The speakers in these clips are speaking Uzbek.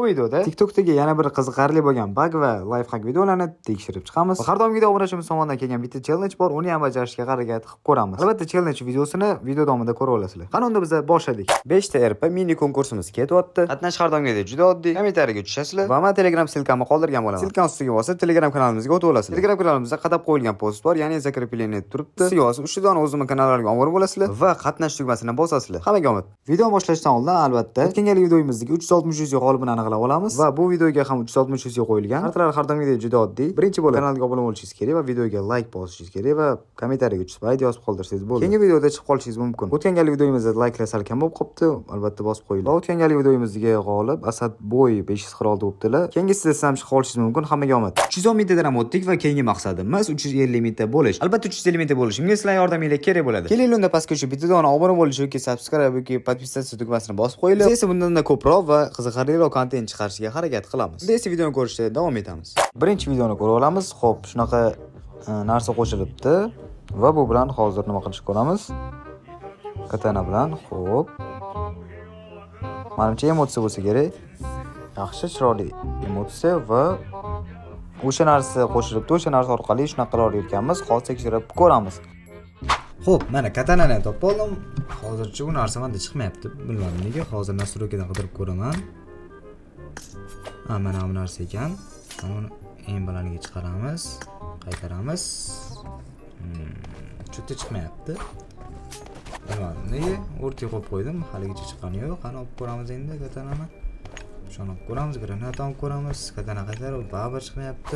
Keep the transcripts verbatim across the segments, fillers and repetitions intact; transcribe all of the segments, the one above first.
Bu videoda TikTokdagi yana bir qiziqarli bo'lgan bug va lifehack videolarni tekshirib chiqamiz. Har doimgidek obunachimiz tomonidan kelgan bitta challenge bor, uni ham bajarishga harakat qilib ko'ramiz. Albatta challenge videosini video davomida ko'ra olasizlar. Qani unda biz boshladik. besh ta R P mini konkursimiz ketyapti. Qatnash har doimgidek juda oddiy. Kommentariyaga tushasizlar va men Telegram silkamni qoldirgan bo'laman. Silkani ustiga bosib Telegram kanalimizga o'tib olasizlar. Telegram kanalimizda qadab qo'yilgan post bor, ya'ni zakreplение turibdi. Ustiga bosib ustidan o'zimning kanallariga obuna bo'lasizlar va qatnash tugmasini bosasizlar. Hammaga omad. Video boshlashdan oldin albatta o'tgan gal videomizdagi uch yuz oltmish yuz g'olibini aniqlab olamiz va bu videoga ham uch yuz oltmish yuz qo'yilgan. Narxlar har doimgidek juda oddiy. Birinchi bo'lib kanalga obuna bo'lishingiz kerak va videoga like bosishingiz kerak va kommentariyaga tushib ayt yozib qoldirsangiz bo'ldi. Keyingi videoda chiqib qolishingiz mumkin. O'tgan gal videomizda likelar sal kam bo'lib qopti, albatta bosib qo'ying. Va o'tgan gal videomizga g'olib Asadboy besh yuz qirq olti bo'libdilar. Keyingi sizda ham chiqib qolishingiz mumkin. Hammaga omad. uch yuz o'n mingtadan ham o'tdik va keyingi maqsadimiz uch yuz ellik mingta bo'lish. Albatta uch yuz ellik mingta bo'lishimga sizlar yordaminglar kerak bo'ladi. Keling unda pastga tushib bittadan obuna bo'lish yoki subscribe yoki podpisatsiya tugmasini bosib qo'yinglar. Biz esa bundan ko'proq va qiziqarliroq kontent chiqarishga harakat qilamiz. Biz esa videoni ko'rishda davom etamiz. Birinchi videoni ko'rib olamiz. Xo'p, shunaqa narsa qo'shilibdi va bu bilan hozir nima qilishni ko'ramiz? Katana bilan, xo'p. Menimcha emotsiya bo'lsa kerak. Yaxshi, chiroyli emotsiya va o'sha narsa qo'shilibdi. O'sha narsa orqali shunaqa qilar ekanmiz. Hozir tekshirib ko'ramiz. Xo'p, mana katanani topib oldim. Hozircha bu narsa menda chiqmayapti. Bilmadim nega. Hozir nastroykadan qidirib ko'raman. Ha, mana bu narsa ekan. Mana uni eng balaniga chiqaramiz, qaytaramiz. Hmm, chutda chiqmayapti. Bilmadim nega. O'rtaga qo'yib qo'ydim. Haligacha chiqqani yo'q. Qani olib ko'ramiz endi katanani. Shuni olib ko'ramiz, granat olib ko'ramiz. Katana qaytarib, baribir chiqmayapti.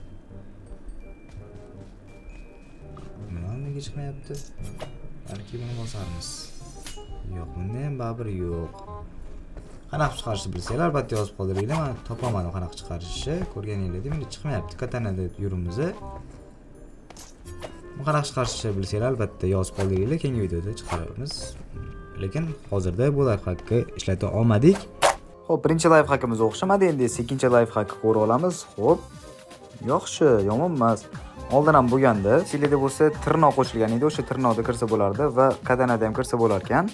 Nega chiqmayapti? Balki buni bosarmiz. Yo'q, bunda ham baribir yo'q. Qanaqa chiqarishni bilsanglar, albatta yozib qoldiringlar. Men topolmadim qanaqa chiqarishni. Ko'rganinglarda endi chiqmayapti. Katanada yurimiz. Bu qanaqa chiqarishni bilsanglar, albatta yozib qoldiringlar. Keyingi videoda chiqaramiz. Lekin hozirda bu lifehackni ishlata olmadik. Xo'p, birinchi lifehackimiz o'xshamadi. Endi ikkinchi lifehackni ko'rib olamiz. Xo'p. Yaxshi, yomon emas. Oldin ham bo'lganda, silida bo'lsa tirnoq qo'shilgan edi. O'sha tirnoqda kirsa bo'lardi va katanada ham kirsa bo'lar ekan.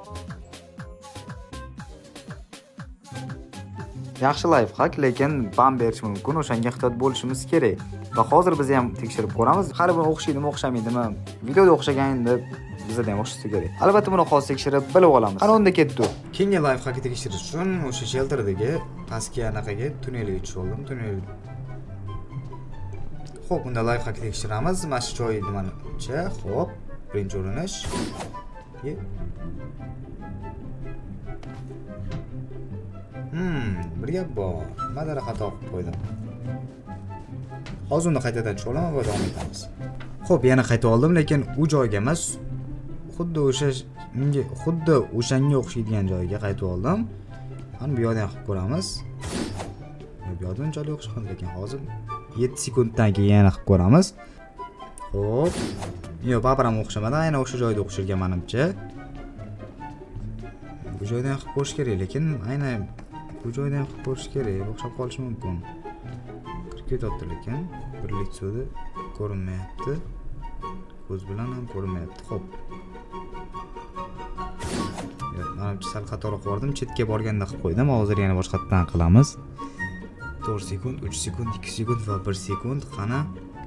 Yaxshi lifehack, lekin bam berish mumkin. O'shanga ehtiyot bo'lishimiz kerak. Va hozir biz ham tekshirib ko'ramiz. Har bir o'xshaydimi, o'xshamaydimi? Videoda o'xshaganda bizda ham o'xshasa kerak. Albatta buni hozir tekshirib bilib olamiz. Qani unda ketdi. Keyingi lifehackni tekshirish uchun o'sha shelterdagi pastki anaqaga tunnelga tushib oldim. Tunnel. Xo'p, unda lifehackni tekshiramiz. Mana shu joyi nimanicha? Xo'p, birinchi urinish. Hmm, bir gap bor. Madara xato qilib qo'ydim. Hozir uni qaytadan tushib olaman va davom etamiz. Xo'p, yana qayta oldim, lekin u joyga emas, xuddi o'sha unga xuddi o'shanga o'xshaydigan joyga qayta oldim. Mana bu yerdan qilib ko'ramiz. Bu yerdan unchalik o'xshamadi, lekin hozir yetti sekunddan keyin yana qilib ko'ramiz. Xo'p. Yo'q, baribir ham o'xshamadi. Aynan o'sha joyda o'xshirgan menimcha. Bu joydan qilib ko'rish kerak, lekin aynan bu joydan qilib ko'rish kerak. O'xshab qolishi mumkin. Kirib ketyapti, lekin bir litsoda ko'rinmayapti. Ko'z bilan ham ko'rinmayapti. Xo'p. Yo'q, menimcha sal xatoroq bordim. Chetga borganda qilib qo'ydim. Hozir yana boshqatdan qilamiz. to'rt sekund, uch sekund, ikki sekund va bir sekund. Qana?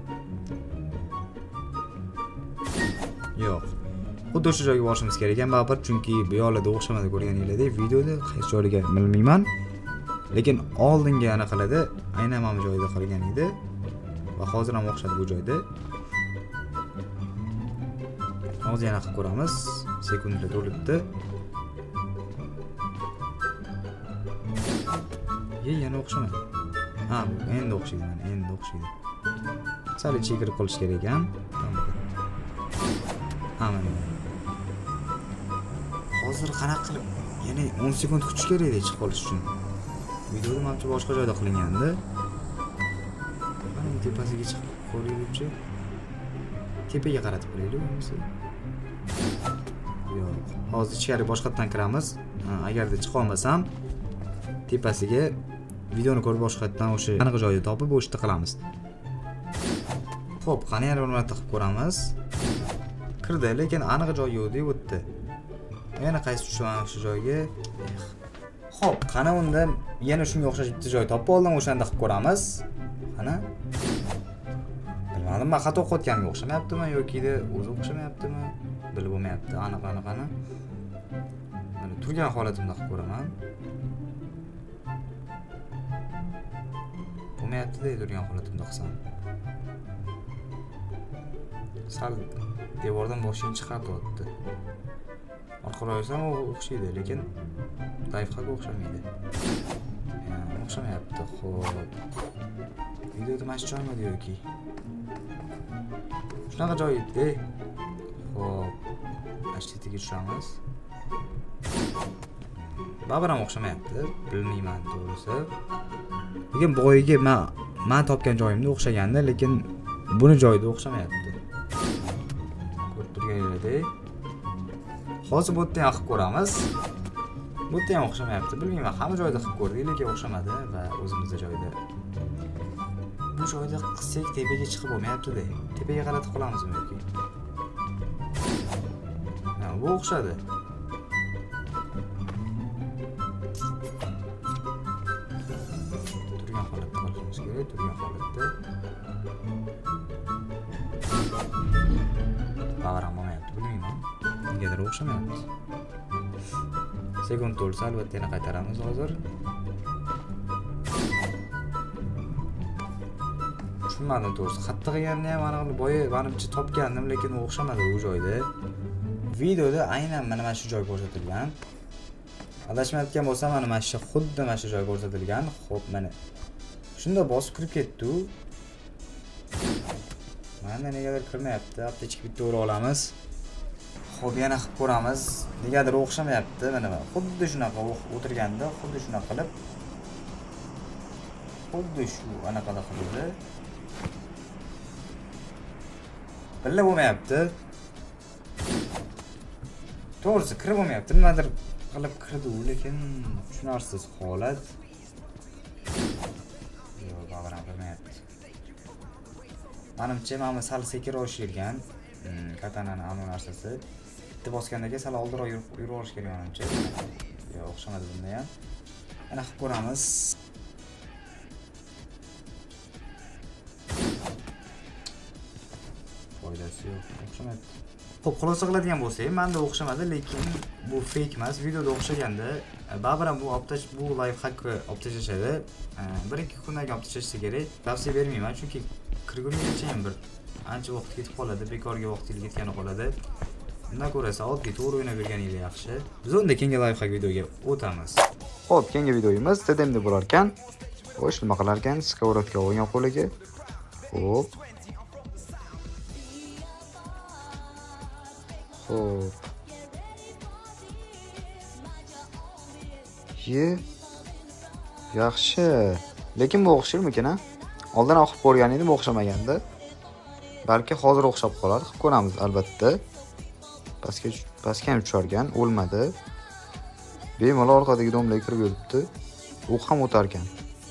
Yo'q. Xuddi o'sha joyga borishimiz kerak ekan, baribir, chunki bu yo'lda o'xshamadi ko'rganinglardek, videoda hech joyga bilmayman. Lekin oldinga anaqalada aynan mana bu joyda qolgan edi va hozir ham o'xshadi bu joyda. Hozir yana qilib ko'ramiz. Sekundlar to'libdi. Ye, yana o'xshamadi. Ha, endi o'xshaydi, mana endi o'xshaydi. Sal ichiga kirib qolish kerak ekan. Ha, mana. Hozir qanaqa qilib, ya'ni o'n sekund kutish kerak edi chiqib qolish uchun. Videoda menimcha boshqa joyda qilingandi. Mana tepasiga chiqib qo'yaylikchi. Tepaga qaratib qo'yaylik bo'lmasa. Yo'q. Hozir ichkari boshqatdan kiramiz. Agarda chiqa olmasam, tepasiga videoni ko'rib boshqatdan o'sha aniq joyni topib o'shda qilamiz. Xo'p, qani yana bir marta qilib ko'ramiz. Kirdi, lekin aniq joy yo'q deb o'tdi. Yana qaysi tushaman o'sha joyga? Xo'p, qani unda yana shunga o'xshash bitta joy topib oldim, o'shanda qilib ko'ramiz. Qani? Bilmadim, men xato qilganimga o'xshamayaptimi yoki o'zi o'xshamayaptimi? Bilib bo'lmayapti. Aniq aniq qani. Mana turgan holatimda qilib ko'raman. Bo'lmayapti-da turgan holatimda qilsam. Sal devordan boshini chiqarib orqaga qo'ysam o'xshaydi, lekin layfxakka o'xshamaydi. O'xshamayapti. Xo'p. Videoda mana shu joymidi yoki? Shunaqa joy edi. Xo'p. Ashtiga tushamiz. Baribir ham o'xshamayapti. Bilmayman to'g'risi. Lekin boyiga men men topgan joyimda o'xshaganda, lekin buni joyida o'xshamayapti. Ko'rib turganingizdek. Hozir bu yerda ham qilib ko'ramiz. Bu yerda ham o'xshamayapti. Bilmayman, hamma joyda qilib ko'rdik, lekin o'xshamadi va o'zimizda joyda. Bu joyda qilsak tepaga chiqib bo'lmayapti-da. Tepaga qaratib qolamizmi yoki? Ha, bu o'xshadi. Turgan holatda qolishimiz kerak, turgan holatda. Bag'ram bo'lmayapti, bilmayman. Negadir o'xshamayapti. Sekund to'lsa albatta yana qaytaramiz hozir. Tushunmadim to'g'risi. Xatta qilganni ham aniq boya menimcha topgandim, lekin o'xshamadi u joyda. Videoda aynan mana mana shu joy ko'rsatilgan. Adashmayotgan bo'lsam, mana mana shu xuddi mana shu joy ko'rsatilgan. Xo'p, mana shunda bosib kirib ketdi-ku. Mana negadir kirmayapti. Aptechka bitta o'rib olamiz. Xo'p, yana qilib ko'ramiz. Negadir o'xshamayapti. Mana xuddi shunaqa o'tirganda, xuddi shunaqa qilib. Xuddi shu anaqada qildi. Billa bo'lmayapti. To'g'risi kirib bo'lmayapti. Nimadir qilib kirdi-u, lekin tushunarsiz holat. Yo'q, baribir bo'lmayapti. Menimcha mana sal sekinroq ishlaydigan. Katanani anu narsasi. Bitta bosgandagi sal oldinroq yurib olish kerak menimcha. Yo'q, o'xshamadi bunda ham. Mana qilib ko'ramiz. Foydasi yo'q, o'xshamayapti. Xo'p, xulosa qiladigan bo'lsak, menda o'xshamadi, lekin bu fake emas. Videoda o'xshaganda, baribir ham bu optash bu layfxakni optashashadi. bir ikki kundan keyin optashashsa kerak. Tavsiya bermayman, chunki kirgunigacha ham bir ancha vaqt ketib qoladi, bekorga vaqtingiz ketgani qoladi. Undan ko'ra esa oddiy to'g'ri o'ynab yurganingiz yaxshi. Biz unda keyingi layfxak videoga o'tamiz. Xo'p, keyingi videomiz tdmda bo'lar ekan. Xo'sh, nima qilar ekan? Skоворodka olgan qo'liga. Xo'p. Xo'p. Ye. Yaxshi. Lekin bu o'xshirmikin, ha? Oldin o'qib ko'rgan edim, o'xshamaganda. Balki hozir o'xshab qolar. Qilib ko'ramiz albatta. Pastga pastga ham tushirgan, o'lmadi. Bemalol orqadagi domlaga kirib yuribdi. U ham o'tar ekan.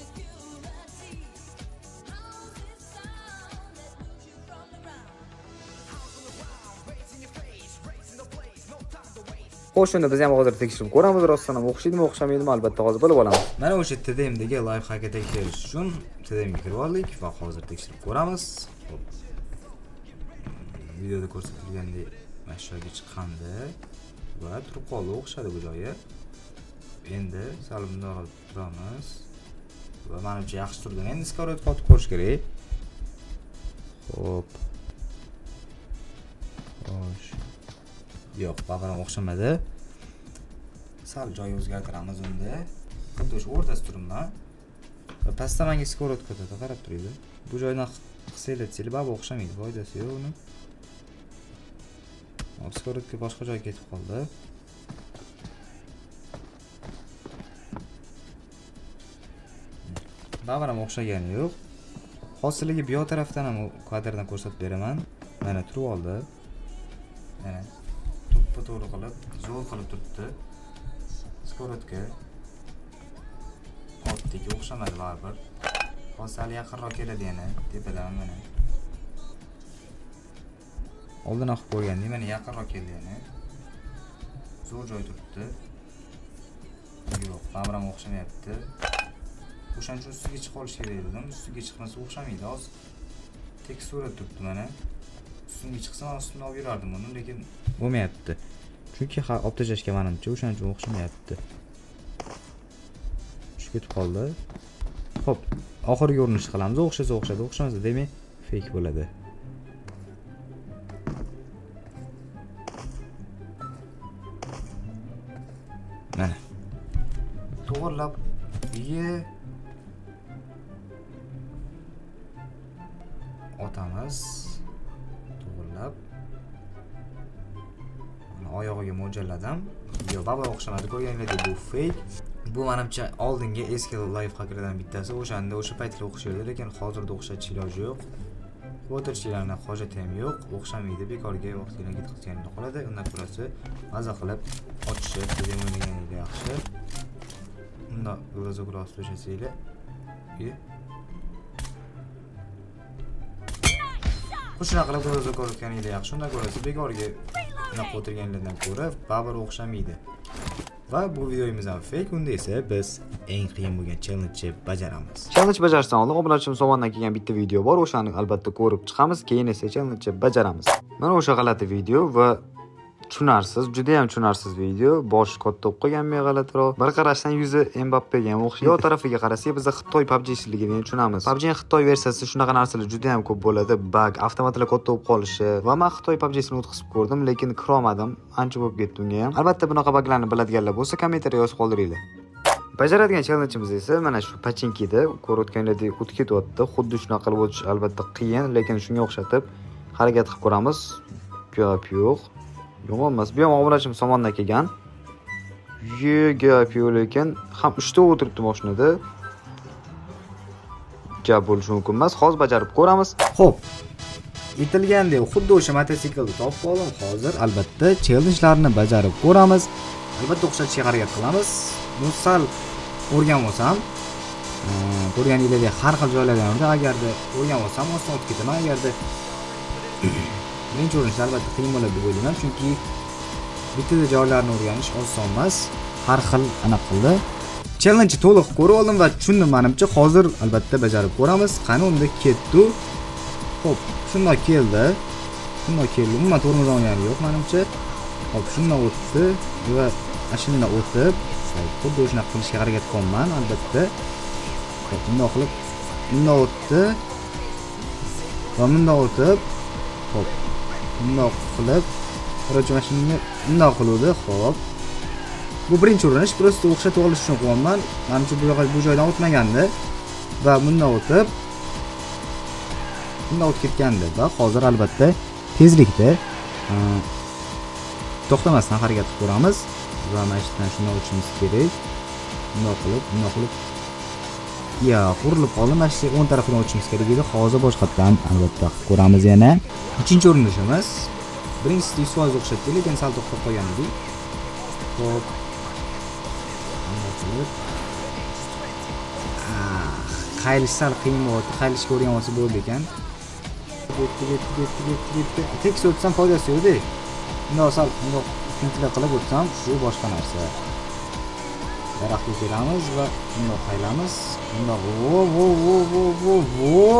Xo'sh, unda biz ham hozir tekshirib ko'ramiz, rostdan ham o'xshaydimi, o'xshamaydimi, albatta hozir bilib olamiz. Mana o'sha tdmdagi layfxakni tekshirish uchun tdmga kirib oldik va hozir tekshirib ko'ramiz. Xo'p. Videoda ko'rsatilgandek mana shu joyga chiqqanda va turib qoldi, o'xshadi bu joyi. Endi sal bundoq turamiz va menimcha yaxshi turdi. Endi skоворodka otib ko'rish kerak. Xo'p. Xo'sh. Yo'q, baribir o'xshamadi. Sal joy o'zgartiramiz unda. Xuddi shu o'rtasida turibman. Va pastda menga skоворodka o'tadi, qarab turadi. Bu joydan qilsanglar, baribir o'xshamaydi, foydasi yo'q uni. Skоворodka boshqa joyga ketib qoldi. Baribir ham o'xshagani yo'q. Hosiliga bu tarafdan ham kadrdan ko'rsatib beraman. Mana turib oldi. Mana to'ppa to'g'ri qilib, zo'r qilib turibdi. Skоворodka otdagi o'xshamadi baribir. Hozir yaqinroq keladi yana, tepadan mana. Oldin o'qib ko'rgandim, mana yaqinroq keldi yana. Zo'r joy turibdi. Yo'q, Baribir ham o'xshamayapti. O'shaning uchun ustiga chiqib olish kerak dedim. Ustiga chiqmasa o'xshamaydi. Hozir tekstura turibdi mana. Ustiga chiqsa ustini olib yurardim uni, lekin bo'lmayapti. Chunki olib tashlashga menimcha o'shaning uchun o'xshamayapti. Shu ketib qoldi. Xo'p, oxirgi urinishni qilamiz. O'xshasa o'xshadi, o'xshamasa demak fake bo'ladi. Mana. To'g'rilab ye otamiz. To'g'rilab mana oyog'iga mo'ljalladim. Yo, baba o'xshamadi, ko'rganinglardek bu fake. Bu menimcha oldingi eski life hackerlardan bittasi. O'shanda o'sha paytlar o'xshardi, lekin hozirda o'xshatish iloji yo'q. O'tirishlarni hojati ham yo'q, o'xshamaydi, bekorga vaqtingizni ketkazganingda qoladi. Undan ko'rasi maza qilib ochishni degan o'ylaganingizda yaxshi. Unda o'zi gross to'shasanglar. Shuna qilib o'zi ko'rganingizda yaxshi. Undan ko'rasi bekorga unaqa o'tirganlardan ko'ra baribir o'xshamaydi. Va bu videomiz ham fake, unda esa biz eng qiyin bo'lgan challenge bajaramiz. Challenge bajarishdan oldin obunachilar tomonidan kelgan bitta video bor, o'shani albatta ko'rib chiqamiz, keyin esa challenge bajaramiz. Mana o'sha g'alati video va tushunarsiz, juda ham tushunarsiz video. Bosh katta bo'lib qolgan g'alatiroq. Bir qarashdan yuzi Mbappega ham o'xshaydi. Yo tarafiga qarasak, biz Xitoy P U B G'chiligini tushunamiz. P U B G Xitoy versiyasi shunaqa narsalar juda ham ko'p bo'ladi. Bug, avtomatlar katta bo'lib qolishi va men Xitoy P U B G'sini o'tkazib ko'rdim, lekin kirolmadim. Ancha bo'lib ketdi unga ham. Albatta bunaqa buglarni biladiganlar bo'lsa, kommentariyga yozib qoldiringlar. Bajaradigan challenge'imiz esa mana shu pachinkida ko'rayotganlaridek o'tib ketyapti. Xuddi shunaqa qilib o'tish albatta qiyin, lekin shunga o'xshatib harakat qilib ko'ramiz. Gap yo'q. Yomon emas. Bu ham obunachilar tomonidan kelgan. Gap yo'q, lekin ham uchta o'tiribdi mashinada. Gap bo'lishi mumkin emas. Hozir bajarib ko'ramiz. Xo'p. Aytilgandek, xuddi o'sha mototsiklni topib oldim. Hozir albatta challenge'larni bajarib ko'ramiz. Albatta o'xshatishga harakat qilamiz. Bu sal o'rgan olsam, ko'rganingizdek har xil joylardan agarda o'rgan olsam, oston o'tib ketaman. Agarda birinchi urinishda albatta qiyin bo'ladi deb o'ylayman, chunki bitta joylarni o'rganish oson emas. Har xil aniq qildi. Challenge to'liq ko'rib oldim va tushundim menimcha. Hozir albatta bajarib ko'ramiz. Qani unda ketdi. Xo'p, shunday keldi. Shunday keldi. Umuman tormoz olgani yo'q menimcha. Xo'p, shunday o'tdi va shunday o'tib, xuddi shunaqa qilishga harakat qilaman albatta. Xo'p, bunday qilib, bunday o'tdi. Va bunday o'tib, xo'p, bunday qilib, birochi mashinani bunday qiluvdi. Xo'p. Bu birinchi urinish, prosta o'xshatib olish uchun qilaman. Menimcha bu yo'q, bu joydan o'tmagandi va bunday o'tib, bunday o'tib ketgandi va hozir albatta tezlikda to'xtamasdan harakat qilib ko'ramiz va mashinadan shunday o'tishimiz kerak. Bunday qilib, bunday qilib. Ya, qurilib qoldi. Mashina o'ng tarafidan o'tishimiz kerak edi. Hozir boshqatdan albatta qilib ko'ramiz yana. Uchinchi urinishimiz. Birinchisi yuz foiz o'xshatdi, lekin sal to'xtab qolgan edik. Xo'p. Bunday qilib. Ah, qaylish sal qiyin bo'ldi. Qaylishga o'rgan olsa bo'ldi ekan. Ketdi, ketdi, ketdi, ketdi, ketdi. Tekis o'tsam foydasi yo'q-da. Bunday sal bunday qiyinchilik qilib o'tsam, bu boshqa narsa. Daraxtga kelamiz va bunday qaylamiz. Bunday vo vo vo vo vo vo.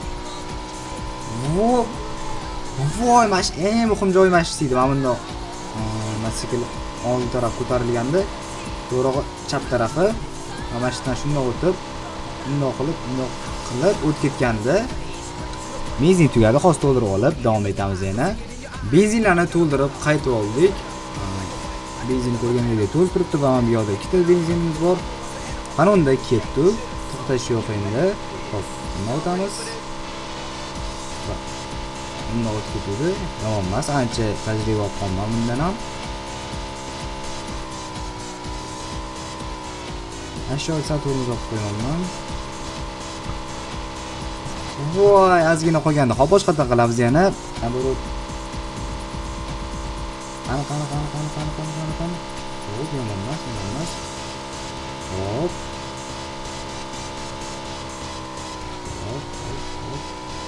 Vo. Voy, mash eng muhim joy mashisi. Mana bunday mototsikl old taraf ko'tarilganda, to'g'ri chap tarafi va mashinadan shunday o'tib, bunday qilib, bunday qilib o'tib ketganda benzin tugadi. Hozir to'ldirib olib davom etamiz yana. Benzinlarni to'ldirib qaytib oldik. Benzin ko'rganingizdek to'lib turibdi va mana bu yoqda ikkita benzinimiz bor. Mana unda ketdi. To'xtash yo'q endi. Xo'p, bunday o'tamiz. Bunday o'tib ketdi. Yomon emas, ancha tajriba olganman bundan ham. Aşağı saturnu olib qo'yaman. Voy, ozgina qolganda. Hop, boshqadan qilamiz yana. Naborot. Qani, qani, qani, qani, qani, qani, qani, qani. Hop, yomon emas, yomon emas. Hop. Hop, hop, hop.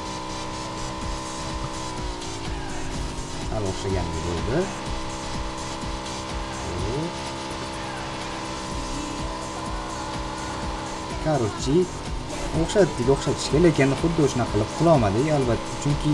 Hal o'xshagandek bo'ldi. Короче, o'xshatdik, o'xshatishga, lekin xuddi o'shana qilib qila olmadik, albatta, chunki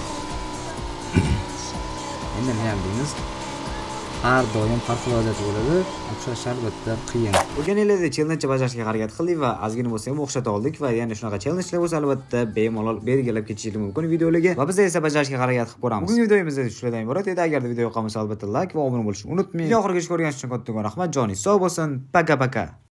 endi nima ham deymiz, har doim har xil vaziyat bo'ladi, o'xshash albatta qiyin. O'rganinglarda challenge bajarishga harakat qildik va ozgina bo'lsa ham o'xshata oldik va yana shunaqa challengelar bo'lsa albatta bemalol belgilab ketishingiz mumkin videolarga va biz esa bajarishga harakat qilib ko'ramiz. Bugungi videomiz shulardan iborat edi. Agarda video yoqqan bo'lsa albatta like va obuna bo'lishni unutmang. Oxirigacha ko'rganingiz uchun kattakon rahmat. Joningiz sog' bo'lsin. Paka paka.